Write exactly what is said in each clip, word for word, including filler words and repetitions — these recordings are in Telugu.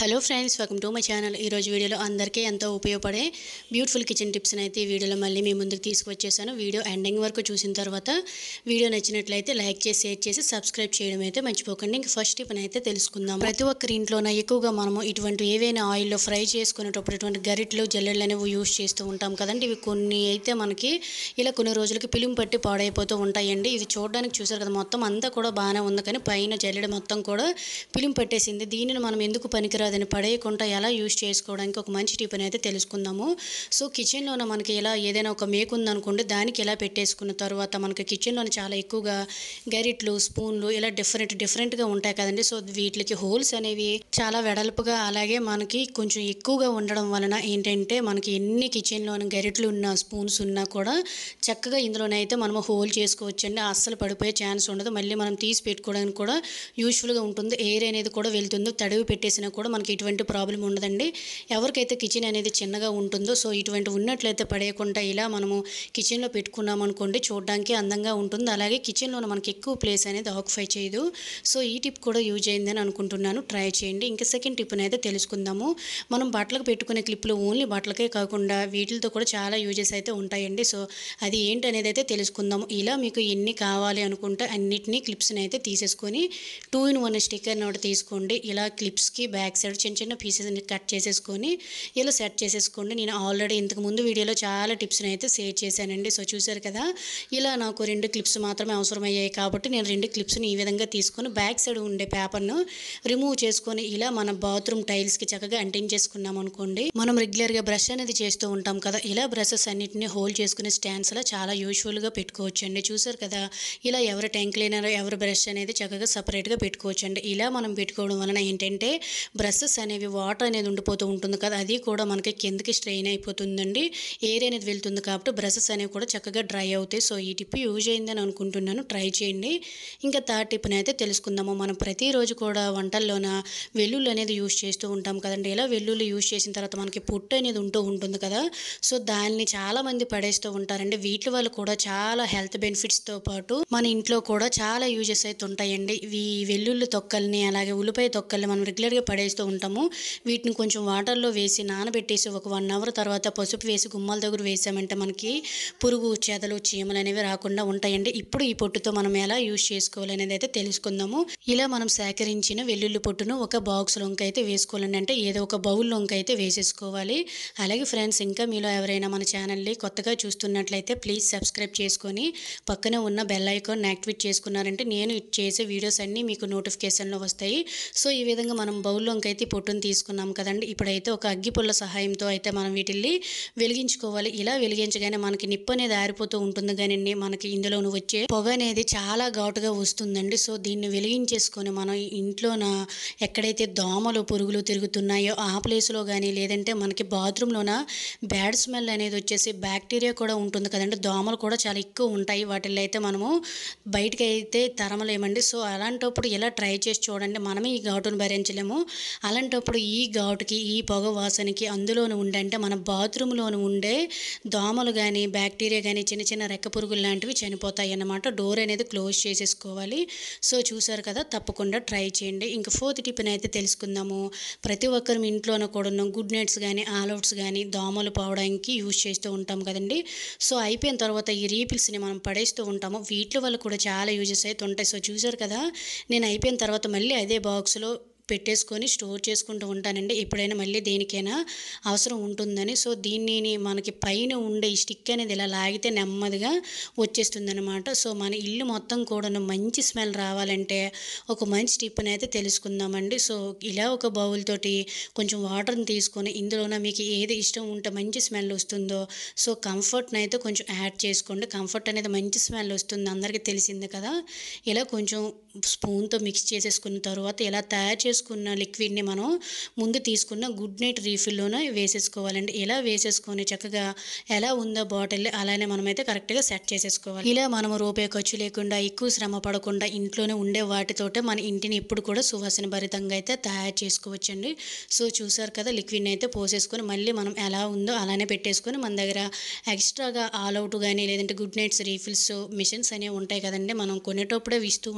Hello friends, welcome to my channel. ఈరోజు వీడియోలో అందరికీ ఎంతో ఉపయోగపడే బ్యూటిఫుల్ కిచెన్ టిప్స్ని అయితే ఈ వీడియోలో మళ్ళీ మీ ముందుకు తీసుకొచ్చేసాను. వీడియో ఎండింగ్ వరకు చూసిన తర్వాత వీడియో నచ్చినట్లయితే లైక్ చేసి షేర్ చేసి సబ్స్క్రైబ్ చేయడం అయితే మర్చిపోకండి. ఇంక ఫస్ట్ టిప్ అయితే తెలుసుకుందాం. ప్రతి ఒక్కరి ఇంట్లోన ఎక్కువగా మనము ఇటువంటి ఏవైనా ఆయిల్లో ఫ్రై చేసుకునేటప్పుడు ఇటువంటి గరిటెలు జల్లెళ్ళు అనేవి యూజ్ చేస్తూ ఉంటాం కదండి. ఇవి కొన్ని అయితే మనకి ఇలా కొన్ని రోజులకి పిలుము పట్టి పాడైపోతూ ఉంటాయండి. ఇది చూడడానికి చూసారు కదా, మొత్తం అంతా కూడా బాగానే ఉంది, కానీ పైన జల్లెడ మొత్తం కూడా పిలుము పట్టేసింది. దీనిని మనం ఎందుకు పనికిరా అదని పడేయకుండా ఎలా యూజ్ చేసుకోవడానికి ఒక మంచి టిప్ అయితే తెలుసుకుందాము. సో కిచెన్లోన మనకి ఇలా ఏదైనా ఒక మేకు ఉందనుకోండి, దానికి ఎలా పెట్టేసుకున్న తర్వాత మనకి కిచెన్లోనే చాలా ఎక్కువగా గరిట్లు స్పూన్లు ఇలా డిఫరెంట్ డిఫరెంట్గా ఉంటాయి కదండి. సో వీటికి హోల్స్ అనేవి చాలా వెడల్పుగా అలాగే మనకి కొంచెం ఎక్కువగా ఉండడం వలన ఏంటంటే మనకి ఎన్ని కిచెన్లోని గరిట్లు ఉన్నా స్పూన్స్ ఉన్నా కూడా చక్కగా ఇందులోనైతే మనము హోల్ చేసుకోవచ్చండి. అస్సలు పడిపోయే ఛాన్స్ ఉండదు. మళ్ళీ మనం తీసి పెట్టుకోవడానికి కూడా యూజ్ఫుల్గా ఉంటుంది. ఎయిర్ అనేది కూడా వెళ్తుందో తడివి పెట్టేసినా కూడా మనకి ఇటువంటి ప్రాబ్లం ఉండదండి. ఎవరికైతే కిచెన్ అనేది చిన్నగా ఉంటుందో సో ఇటువంటి ఉన్నట్లయితే పడేయకుండా ఇలా మనము కిచెన్లో పెట్టుకున్నాం అనుకోండి, చూడడానికి అందంగా ఉంటుంది. అలాగే కిచెన్లో మనకి ఎక్కువ ప్లేస్ అనేది ఆక్యుపై చేయదు. సో ఈ టిప్ కూడా యూజ్ అయిందని అనుకుంటున్నాను. ట్రై చేయండి. ఇంకా సెకండ్ టిప్ అయితే తెలుసుకుందాము. మనం బట్టలకు పెట్టుకునే క్లిప్లు ఓన్లీ బట్టలకే కాకుండా వీటితో కూడా చాలా యూజెస్ అయితే ఉంటాయండి. సో అది ఏంటి అనేది అయితే తెలుసుకుందాము. ఇలా మీకు ఎన్ని కావాలి అనుకుంటే అన్నిటినీ క్లిప్స్ని అయితే తీసేసుకొని two in one sticker note తీసుకోండి. ఇలా క్లిప్స్కి బ్యాక్ సైడ్ చిన్న చిన్న పీసెస్ని కట్ చేసేసుకొని ఇలా సెట్ చేసేసుకోండి. నేను ఆల్రెడీ ఇంతకు ముందు వీడియోలో చాలా టిప్స్ని అయితే షేర్ చేశానండి. సో చూసారు కదా, ఇలా నాకు రెండు క్లిప్స్ మాత్రమే అవసరమయ్యాయి కాబట్టి నేను రెండు క్లిప్స్ని ఈ విధంగా తీసుకొని బ్యాక్ సైడ్ ఉండే పేపర్ను రిమూవ్ చేసుకొని ఇలా మన బాత్రూమ్ టైల్స్కి చక్కగా అంటించేసుకున్నాం అనుకోండి. మనం రెగ్యులర్గా బ్రష్ అనేది చేస్తూ ఉంటాం కదా, ఇలా బ్రషెస్ అన్నిటిని హోల్డ్ చేసుకునే స్టాండ్స్లో చాలా యూజ్ఫుల్గా పెట్టుకోవచ్చండి. చూసారు కదా, ఇలా ఎవరి ట్యాంక్ క్లీనర్ ఎవరి బ్రష్ అనేది చక్కగా సపరేట్గా పెట్టుకోవచ్చండి. ఇలా మనం పెట్టుకోవడం వలన ఏంటంటే బ్రషెస్ అనేవి వాటర్ అనేది ఉండిపోతూ ఉంటుంది కదా, అది కూడా మనకి కిందకి స్ట్రెయిన్ అయిపోతుందండి. ఎయిర్ అనేది వెళ్తుంది కాబట్టి బ్రషెస్ అనేవి కూడా చక్కగా డ్రై అవుతాయి. సో ఈ టిప్ యూజ్ అయిందని అనుకుంటున్నాను. ట్రై చేయండి. ఇంకా థర్డ్ టిప్ని అయితే తెలుసుకుందాము. మనం ప్రతిరోజు కూడా వంటల్లోన వెల్లుల్లి అనేది యూజ్ చేస్తూ ఉంటాం కదండి. ఇలా వెల్లుల్లి యూజ్ చేసిన తర్వాత మనకి పొట్టు అనేది ఉంటూ ఉంటుంది కదా, సో దాన్ని చాలామంది పడేస్తూ ఉంటారండి. వీటి వల్ల కూడా చాలా హెల్త్ బెనిఫిట్స్తో పాటు మన ఇంట్లో కూడా చాలా యూజెస్ అయితే ఉంటాయండి. ఈ వెల్లుల్లి తొక్కల్ని అలాగే ఉల్లిపాయ తొక్కల్ని మనం రెగ్యులర్గా పడేస్తూ ఉంటాము. వీటిని కొంచెం వాటర్లో వేసి నానబెట్టేసి ఒక వన్ అవర్ తర్వాత పసుపు వేసి గుమ్మాల దగ్గర వేసామంటే మనకి పురుగు చెదలు చీమలు అనేవి రాకుండా ఉంటాయండి. ఇప్పుడు ఈ పొట్టుతో మనం ఎలా యూజ్ చేసుకోవాలి అనేది అయితే తెలుసుకుందాము. ఇలా మనం సేకరించిన వెల్లుల్లి పొట్టును ఒక బాక్స్లోకి అయితే వేసుకోవాలండి, అంటే ఏదో ఒక బౌల్లోకి అయితే వేసేసుకోవాలి. అలాగే ఫ్రెండ్స్, ఇంకా మీలో ఎవరైనా మన ఛానల్ని కొత్తగా చూస్తున్నట్లయితే ప్లీజ్ సబ్స్క్రైబ్ చేసుకొని పక్కనే ఉన్న బెల్ ఐకాన్ యాక్టివేట్ చేసుకున్నారంటే నేను చేసే వీడియోస్ అన్నీ మీకు నోటిఫికేషన్లో వస్తాయి. సో ఈ విధంగా మనం బౌల్లోకి అయితే పొట్టును తీసుకున్నాం కదండి. ఇప్పుడైతే ఒక అగ్గిపుల్ల సహాయంతో అయితే మనం వీటిల్ని వెలిగించుకోవాలి. ఇలా వెలిగించగానే మనకి నిప్పు అనేది ఆరిపోతూ ఉంటుంది, కానీ మనకి ఇందులో వచ్చే పొగ అనేది చాలా ఘాటుగా వస్తుందండి. సో దీన్ని వెలిగించేసుకొని మనం ఇంట్లోన ఎక్కడైతే దోమలు పురుగులు తిరుగుతున్నాయో ఆ ప్లేస్లో కానీ లేదంటే మనకి బాత్రూంలోన బ్యాడ్ స్మెల్ అనేది వచ్చేసి బ్యాక్టీరియా కూడా ఉంటుంది కదండి. దోమలు కూడా చాలా ఎక్కువ ఉంటాయి. వాటిల్లో అయితే మనము బయటకి అయితే తరమలేమండి. సో అలాంటప్పుడు ఇలా ట్రై చేసి చూడండి. మనమే ఈ ఘాటును భరించలేము. అలాంటప్పుడు ఈ ఘాటుకి ఈ పొగ వాసనకి అందులోనే ఉండే అంటే మన బాత్రూంలోనే ఉండే దోమలు కానీ బ్యాక్టీరియా కానీ చిన్న చిన్న రెక్క పురుగులు లాంటివి చనిపోతాయి అన్నమాట. డోర్ అనేది క్లోజ్ చేసేసుకోవాలి. సో చూసారు కదా, తప్పకుండా ట్రై చేయండి. ఇంకా ఫోర్త్ టిప్ని అయితే తెలుసుకుందాము. ప్రతి ఒక్కరు ఇంట్లోనే కూడా గుడ్ నైట్స్ కానీ ఆల్అవుట్స్ కానీ దోమలు పోవడానికి యూజ్ చేస్తూ ఉంటాం కదండి. సో అయిపోయిన తర్వాత ఈ రీపిల్స్ని మనం పడేస్తూ ఉంటాము. వీటి వల్ల కూడా చాలా యూజెస్ అయితే ఉంటాయి. సో చూసారు కదా, నేను అయిపోయిన తర్వాత మళ్ళీ అదే బాక్స్లో పెట్టేసుకొని స్టోర్ చేసుకుంటూ ఉంటానండి, ఎప్పుడైనా మళ్ళీ దేనికైనా అవసరం ఉంటుందని. సో దీన్ని మనకి పైన ఉండే ఈ స్టిక్ అనేది ఇలా లాగితే నెమ్మదిగా వచ్చేస్తుంది అనమాట. సో మన ఇల్లు మొత్తం కూడా మంచి స్మెల్ రావాలంటే ఒక మంచి టిప్ని అయితే తెలుసుకుందామండి. సో ఇలా ఒక బౌల్ తోటి కొంచెం వాటర్ని తీసుకొని ఇందులోన మీకు ఏది ఇష్టం ఉంటే మంచి స్మెల్ వస్తుందో సో కంఫర్ట్ని అయితే కొంచెం యాడ్ చేసుకోండి. కంఫర్ట్ అనేది మంచి స్మెల్ వస్తుంది, అందరికీ తెలిసిందే కదా. ఇలా కొంచెం స్పూన్తో మిక్స్ చేసేసుకున్న తర్వాత ఇలా తయారు చేసుకున్న లిక్విడ్ని మనం ముందు తీసుకున్న గుడ్ నైట్ రీఫిల్లోనే వేసేసుకోవాలండి. ఇలా వేసేసుకొని చక్కగా ఎలా ఉందో బాటిల్ అలానే మనమైతే కరెక్ట్గా సెట్ చేసేసుకోవాలి. ఇలా మనం రూపాయి ఖర్చు లేకుండా ఎక్కువ శ్రమ పడకుండా ఇంట్లోనే ఉండే వాటితోటే మన ఇంటిని ఎప్పుడు కూడా సువాసన భరితంగా అయితే తయారు చేసుకోవచ్చండి. సో చూసారు కదా, లిక్విడ్ని అయితే పోసేసుకొని మళ్ళీ మనం ఎలా ఉందో అలానే పెట్టేసుకొని మన దగ్గర ఎక్స్ట్రాగా ఆల్ అవుట్ కానీ లేదంటే గుడ్ నైట్స్ రీఫిల్స్ మిషన్స్ అనేవి ఉంటాయి కదండి, మనం కొనేటప్పుడే ఇస్తూ ఉంటారు వాటి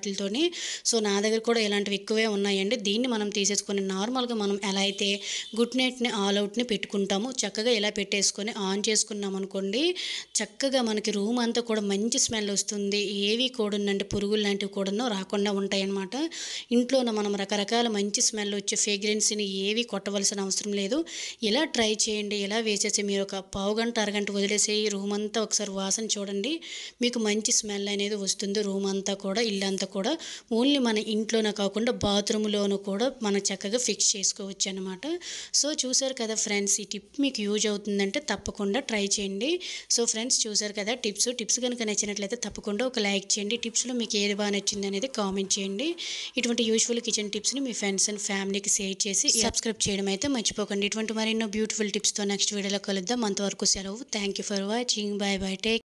వాటితోని. సో నా దగ్గర కూడా ఇలాంటివి ఎక్కువే ఉన్నాయండి. దీన్ని మనం తీసేసుకొని నార్మల్గా మనం ఎలా అయితే గుడ్ నైట్ని ఆల్ అవుట్ని పెట్టుకుంటామో చక్కగా ఇలా పెట్టేసుకొని ఆన్ చేసుకున్నాం అనుకోండి, చక్కగా మనకి రూమ్ అంతా కూడా మంచి స్మెల్ వస్తుంది. ఏవి కూడానంటే పురుగులు లాంటివి కూడాను రాకుండా ఉంటాయన్నమాట. ఇంట్లోన మనం రకరకాల మంచి స్మెల్ వచ్చే ఫ్రేగ్రెన్స్ని ఏవి కొట్టవలసిన అవసరం లేదు. ఇలా ట్రై చేయండి. ఇలా వేసేసి మీరు ఒక పావు గంట అరగంట వదిలేసి రూమ్ అంతా ఒకసారి వాసన చూడండి. మీకు మంచి స్మెల్ అనేది వస్తుంది. రూమ్ అంతా కూడా ఇల్లంతా కూడా ఓన్లీ మన ఇంట్లోనే కాకుండా బాత్రూంలోనూ కూడా మనం చక్కగా ఫిక్స్ చేసుకోవచ్చు అనమాట. సో చూసారు కదా ఫ్రెండ్స్, ఈ టిప్ మీకు యూజ్ అవుతుందంటే తప్పకుండా ట్రై చేయండి. సో ఫ్రెండ్స్ చూసారు కదా టిప్స్ టిప్స్ కనుక నచ్చినట్లయితే తప్పకుండా ఒక లైక్ చేయండి. టిప్స్లో మీకు ఏది బాగా నచ్చింది అనేది కామెంట్ చేయండి. ఇటువంటి యూజ్ఫుల్ కిచెన్ టిప్స్ని మీ ఫ్రెండ్స్ అండ్ ఫ్యామిలీకి షేర్ చేసి సబ్స్క్రైబ్ చేయడం అయితే మర్చిపోకండి. ఇటువంటి మరెన్నో బ్యూటిఫుల్ టిప్స్తో నెక్స్ట్ వీడియోలో కలుద్దాం. అంతవరకు సెలవు. Thank you for watching. Bye bye. Take